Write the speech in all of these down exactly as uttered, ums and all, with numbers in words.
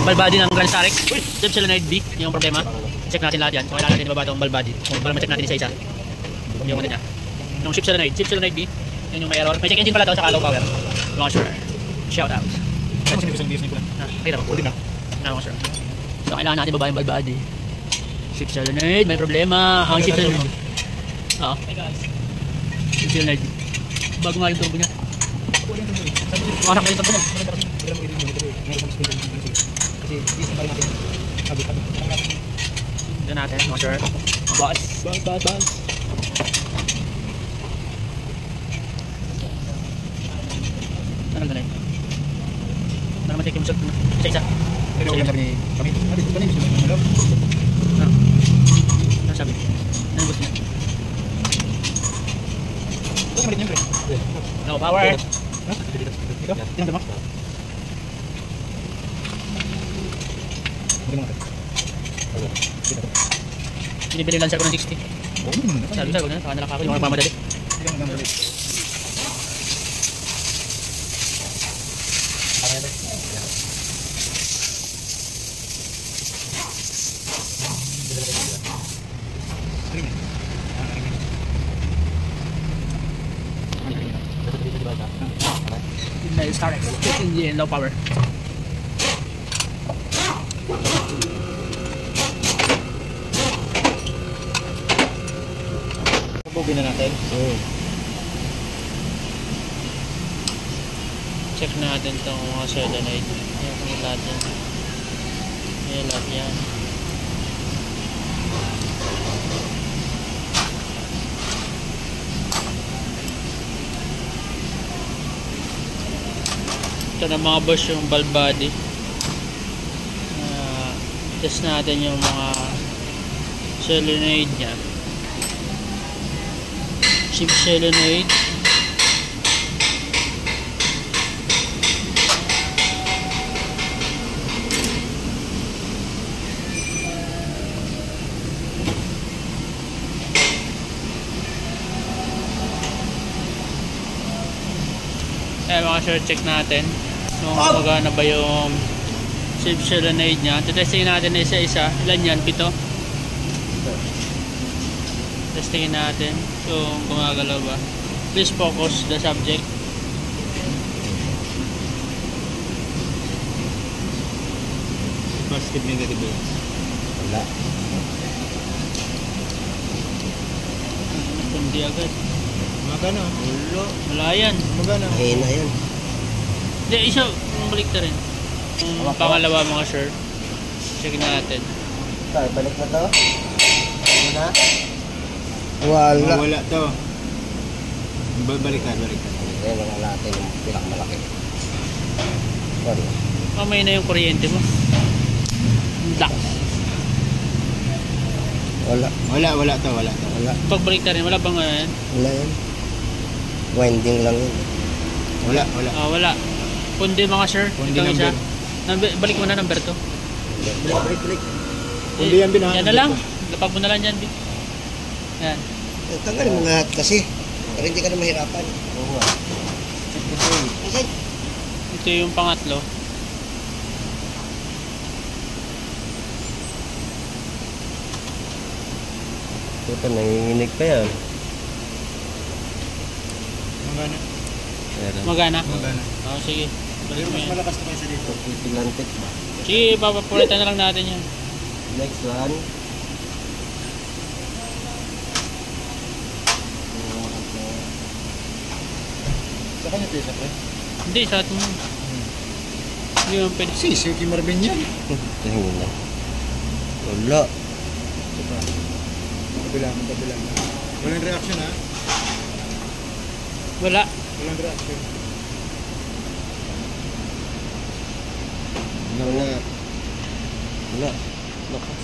ball body ng Grand Starix. Chip solenoid B, yung problema. Check natin lahat yan. So kailangan natin ibaba itong ball body. Para ma-check natin isa-isa. Yung ano niya. Yung chip solenoid. Chip solenoid B. Yan yung may error. May check engine pala ito sa low power. Long sure. Shout out. Ah, kaya na po. Na long sure. So kailangan natin ibaba yung ball body. Chip solenoid. May problema. Ang chip solenoid. Oo. Chip solenoid. Bago nga yung turbo niya. Masak na yung turbo niya. Doon natin, mga sir. Boss. Boss, boss, boss. Ano na yun? Ano naman take yung shot? Isa-isa. Ano sabi ni kami? Ano sabi ni Hello? Ano sabi? Ano gusto niya? No power. Ito? Tinang dama? Binibili yung Lancer ko ng sixty. Sabi sabi ko na, saka nalaka ko yung mga pamadali. Starix, engine low power. Bobin na natin. Mm. Check natin itong mga solenoid. Yung lahat yan. Yung lahat yan. Ito na mga boss yung valve body. Uh, test natin yung mga solenoid nya. Chip solenoid. Eh mga sure, check natin kung magana ba yung chip solenoid nya. Testingin natin na isa-isa. Ilan yan? Pito? Testingin natin kung gumagalaw ba. Please focus the subject. Positive, negative ba? Wala. Hindi agad. Magana? Wala. Wala yan. Magana? Mahina yan. Hindi, isa. Balik na rin. Yung pangalawa mga sir. Check natin. Ito, balik na to. Ano na? Wala. Oh, wala to. Balikan, balikan. Ayan lang natin yung pinakamalaki. Sorry. Mamay na yung kuryente mo. Lock. Wala. Wala, wala to, wala to. Wala. Pagbalik na rin, wala bang ano yan? Wala yan. Winding lang yun. Wala, wala. Ah, wala. Kundi mga sir. Kundi number. Balik mo na number to. Balik, balik, balik. Kundi yan, bin. Yan na lang. Lapag mo na lang dyan, bin. Yan. Tanggalin mo lahat kasi para hindi ka na mahirapan. Oo nga. Ito yung pangatlo. Ito, nanginginig pa yan. Magana. Magana? Magana. Oo, sige. Balik mo yan. Mas malakas na kayo sa dito. Pilantik ba? Sige, papapulitan na lang natin yan. Next one. Sa kanya ito isa pre? Hindi, sa atin mo. Hindi mo pwede. Si, Suki Marvin yan. Tingin na. Wala. Kabilang, kabilang. Walang reaction ha? Wala. Walang reaction. Wala. Wala. Lakas.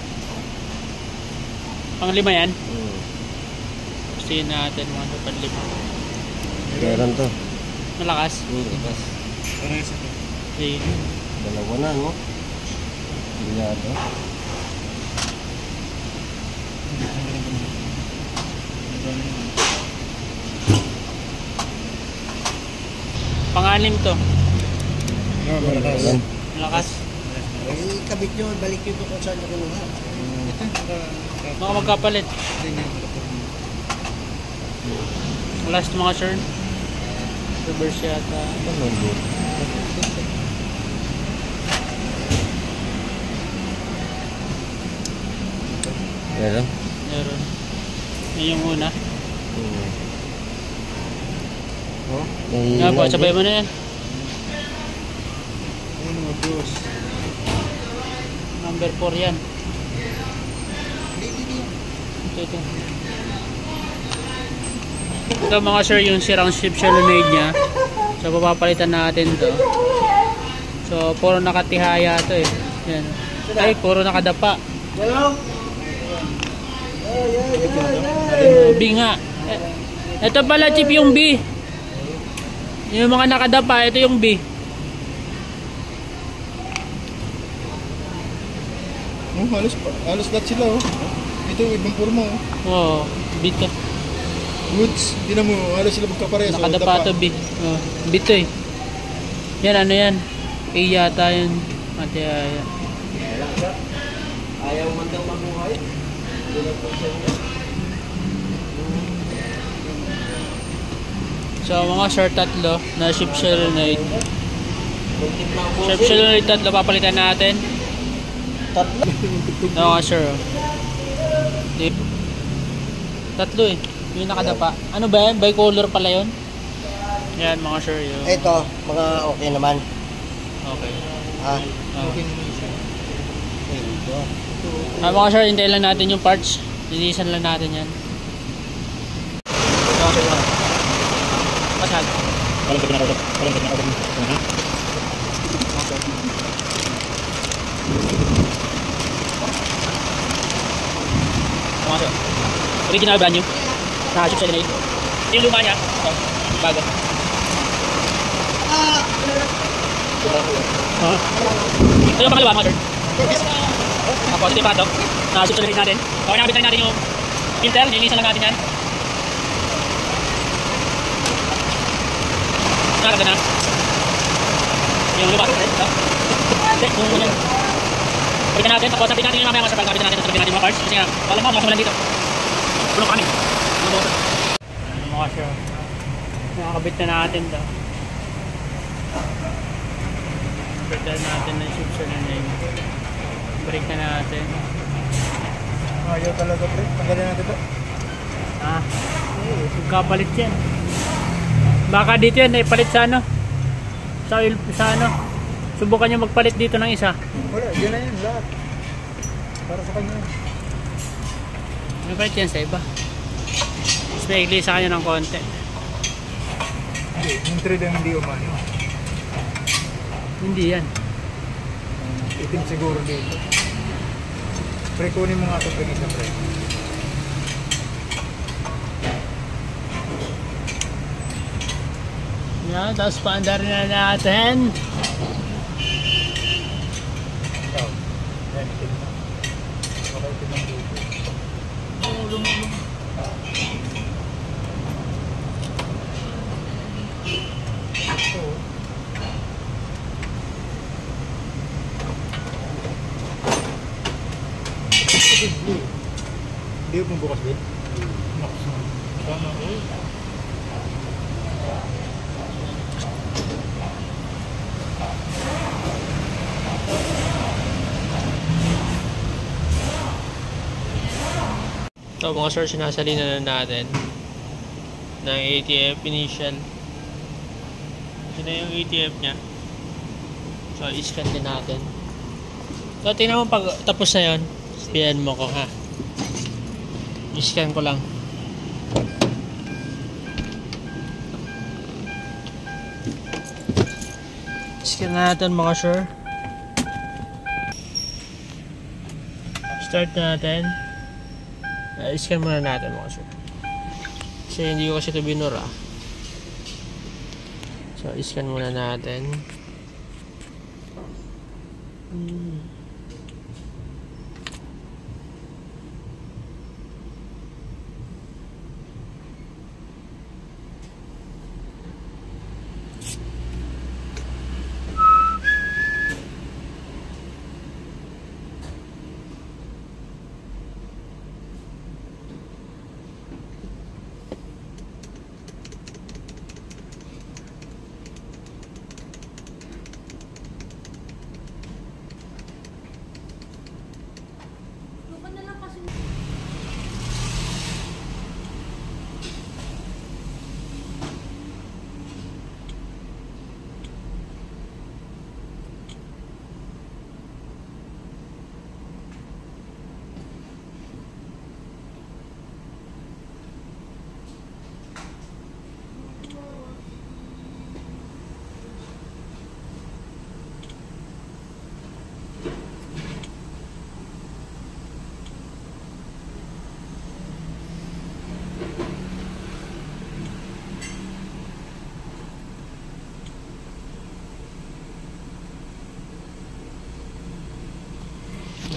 Panglima yan? Hmm. Gustuin natin mga sa panlima. Meron to. Malakas? Hmm, lakas. Parehas ito. Okay. Dalawa na, no? Bilyado. Pang-anim to. Oh, malakas. Malakas. Eh, kabit nyo, balik nyo kung saan nyo kinuha. Ito, Mga magkapalit. Last mga sir. Reverse yata. Meron? Meron. Yan yung una. Oh, Nga po, sabay mo na yan. Ano mga boss? Number four yan. Ito, ito. Ito mga sir, yung sirang ship solenoid nya. So, papapalitan natin to. So, puro nakatihaya to eh. Yan. Ay, puro nakadapa. Hello? Ay, ay, ay, ay. B nga. Eh, ito pala chip yung B. Yung mga nakadapa, ito yung B. Oh, halos, halos lahat sila oh. Ito, ibang forma oh. Oo, B to. Woods, tinan mo, halos sila magkapares. Nakadapa to B. Oh, B to eh. Yan, ano yan? A yata yun. Ate, ayan. Ayaw man daw mabuhay. So mga short tatlo na ship solenoid. Ship solenoid tatlo papalitan natin. Tatlo. No, mga sir. Dip. Tatlo eh. Yung nakadapa. Ano ba yan? Bicolor pala yun? Yan mga sir. Yung... Ito, mga okay naman. Okay. Ha? Oh. Ito. Ah, mga sir, hintayin lang natin yung parts. Linisan lang natin yan. Okay. Pasal. Walang pwede na ako. Walang pwede na ako. Mga sir. Original brand new. Naka-ship solenoid. Ito yung luma niya. Ito. Bago. Huh? Ito yung pangalawa mga sir. Tapos ito yung pato. Naka-ship solenoid natin. Okay, nakabit natin yung filter. Nilinisan lang natin yan. Nakaganda na. Yung luma. Ito. Check kung ano yan. Pagkain natin. Tapos natin natin yung mamaya mga sir. Pagkain natin. Tapos natin mga parts. Kasi nga, wala mo. Makasumalan dito. Tulong kami. Ano mga sir? Nakakabit na natin daw. Nakakabit na natin ng ship solenoid. Break na natin. Ayaw talaga pre. Tanggalin natin ito. Ah, kapalit yan. Baka dito yan, naipalit sa ano? Sa, sa ano? Subukan nyo magpalit dito ng isa. Wala, yun na yun lahat. Para sa kanya. May palit yan sa iba. Mas maigli sa kanya ng konti. Hindi, yung trade ang hindi umano. Hindi yan. Itim siguro dito. Pre, kunin mo nga ito pre, isa pre. Yan, tapos paandar na natin. Ito. Yan, itim na. Okay, itim na dito. Oh, lumulong. Ito. Hindi mo bukas din? Sana eh. Ito mga sir, sinasalina na natin ng A T F initial. Ito na yung A T F nya. So, i-scan din natin. So, tingnan mo pag tapos na yun, sabihan mo ko ha. I-scan ko lang. Scan natin mga sir. Start natin. Uh, i-scan muna natin mga sir. Kasi hindi ko kasi ito binura. So, i-scan muna natin. Hmm.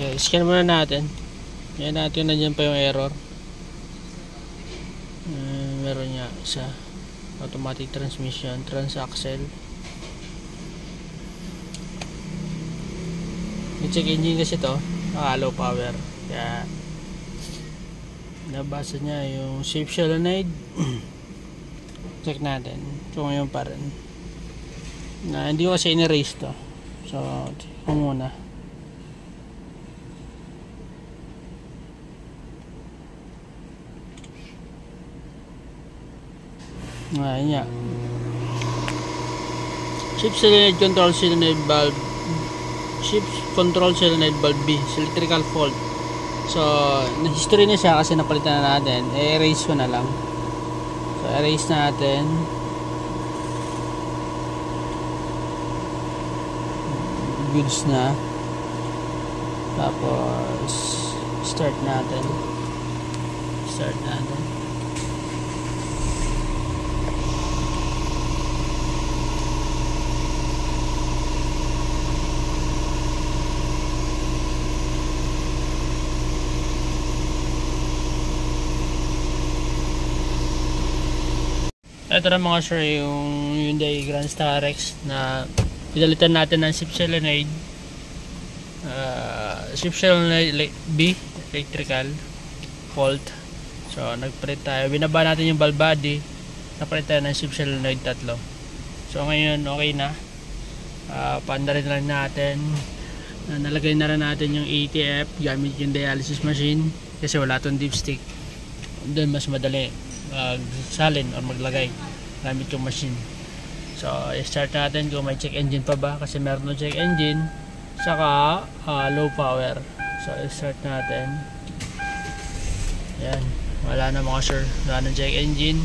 Okay, scan muna natin. Yan natin na dyan pa yung error. Uh, meron niya isa. Automatic transmission, transaxle. Yung check engine kasi to, ah, low power. Kaya nabasa niya yung safe solenoid. Check natin kung yun pa rin. Na hindi ko kasi in-erase to. So, check ko muna. Ayan niya. Shift solenoid control solenoid valve. Shift control solenoid valve B. Electrical fault. So, na-history na siya kasi napalitan na natin. I-erase ko na lang. So, erase natin. Goods na. Tapos, start natin. Start natin. Ito na mga sir yung Hyundai Grand Starex na pinalitan natin ng shift solenoid, uh, shift solenoid B electrical fault. So nagpalit tayo, binaba natin yung valve body, napalit tayo ng shift solenoid tatlo. So ngayon okay na, uh, paanda rin lang natin, uh, nalagay na rin natin yung A T F gamit yung dialysis machine kasi wala tong dipstick. Doon mas madali magsalin uh, or maglagay gamit yung machine. So i-start natin kung may check engine pa ba kasi meron ng check engine saka uh, low power. So i-start natin. Yan, wala na mga sir, wala ng check engine.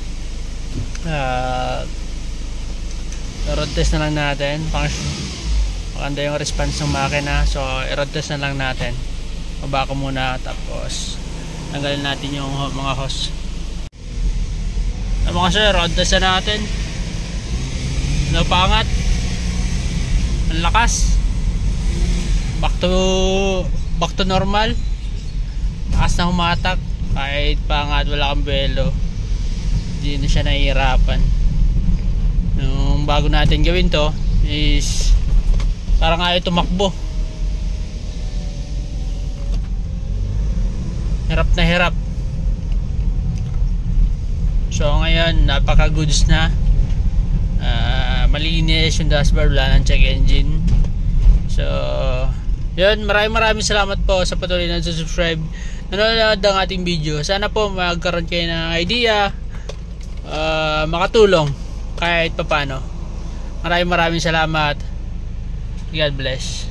uh, road test na lang natin pang maganda yung response ng makina. So i-road test na lang natin, baba ko muna tapos tanggalin natin yung mga hose. Mga sir, road test na natin. Napangat, ang lakas, back to back to normal, lakas na humatak kahit pangat, wala kang belo, hindi na siya nahihirapan. Yung bago natin gawin to is parang ayaw tumakbo, hirap na hirap. So ngayon napaka goods na, uh, malinis yung dashboard, wala ng check engine. So yun, maraming maraming salamat po sa patuloy na subscribe, nanonood ng ating video. Sana po magkaroon kayo ng idea, uh, makatulong kahit papano. Maraming maraming salamat. God bless.